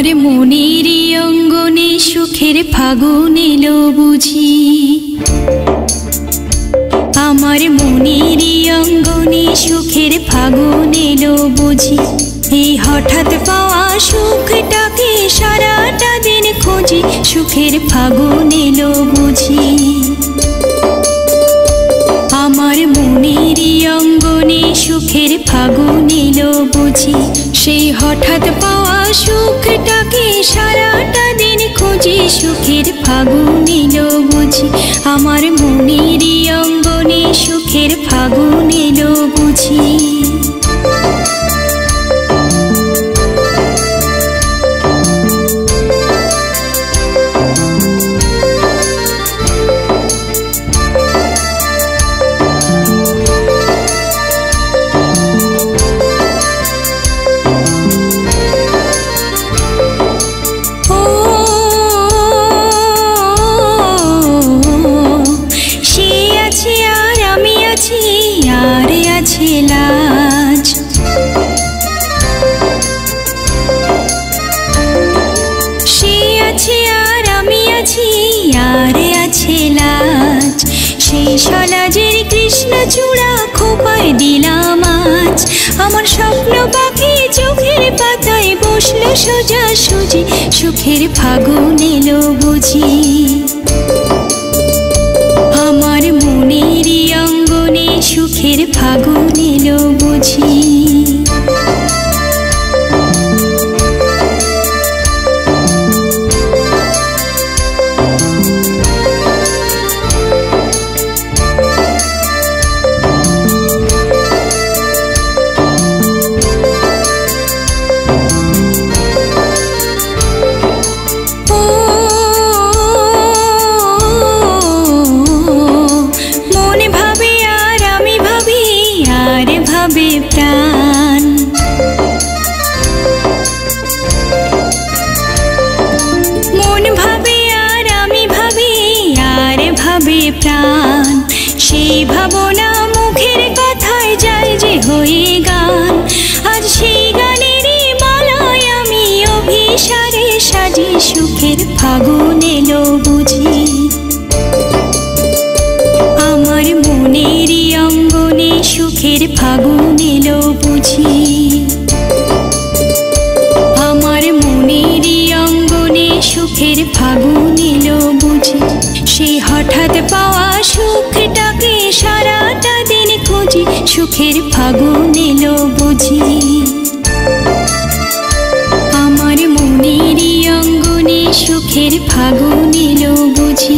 আমার মনের অঙ্গনে সুখের ফাগুন এলো বুঝি, আমার মনের অঙ্গনে সুখের ফাগুন এলো বুঝি। এই হঠাৎ পাওয়া সুখটাকে সারাটা দিন খুঁজি, সুখের ফাগুন এলো বুঝি। আমার মনের অঙ্গনে সুখের ফাগুন এলো বুঝি, সেই হঠাৎ পাওয়া সুখটাকে সারাটা দিন খুঁজি, সুখের ফাগুন এলো বুঝি। আমার মনের অঙ্গনে সুখের ফাগুন এলো বুঝি। সলাজের কৃষ্ণ চূড়া খোপায় দিলাম আজ, আমার স্বপ্ন পাখি চোখের পাতায় বসলো সোজা সুজি, সুখের ফাগুন এলো বুঝি। আমার মনের অঙ্গনে সুখের ফাগুন এলো বুঝি। সেই ভাবনা মুখের কথায় যায় যে হয়ে গান, আজ সেই গানেরই মালায় আমি অভিসারে সাজি, সুখের ফাগুন এলো বুঝি। আমার মনের অঙ্গনে সুখের ফাগুন এলো বুঝি। আমার মনের অঙ্গনে সুখের ফাগুন এলো বুঝি, সেই হঠাৎ পাওয়া সুখটাকে সারাটা দিন খুঁজি, সুখের ফাগুন এলো বুঝি। আমার মনের অঙ্গনে সুখের ফাগুন এলো বুঝি।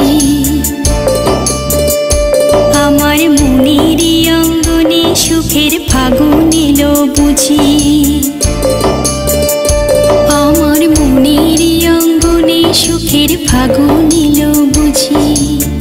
আমার মনের অঙ্গনে সুখের ফাগুন এলো বুঝি। আমার মনের অঙ্গনে সুখের ফাগুন এলো বুঝি।